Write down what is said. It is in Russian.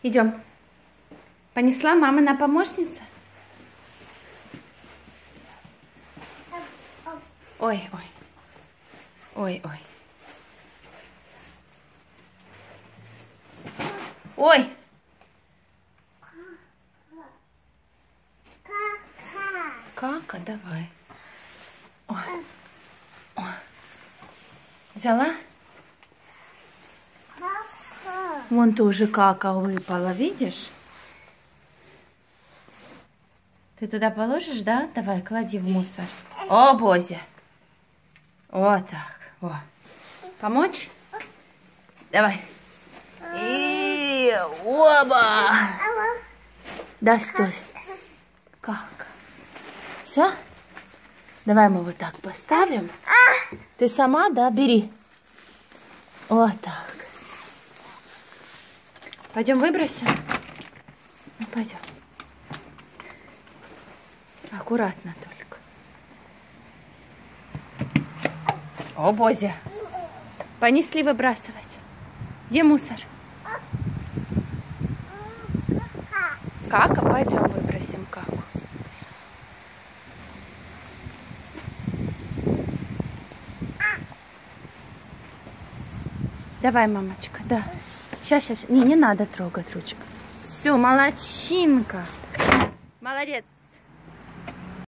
Идем. Понесла мамина помощница? Ой, ой. Ой, ой. Ой. Кака, давай. Ой. Ой. Взяла? Вон тоже кака выпала, видишь? Ты туда положишь, да? Давай, клади в мусор. О, Бозя. Вот так. Во. Помочь? Давай. И оба. Да, стой. Как? Все? Давай мы вот так поставим. Ты сама, да? Бери. Вот так. Пойдем выбросим? Ну, пойдем. Аккуратно только. О, Бозя. Понесли выбрасывать. Где мусор? Кака? Пойдем выбросим каку. Давай, мамочка, да. Сейчас. Не надо трогать ручку. Все, молодчинка. Молодец.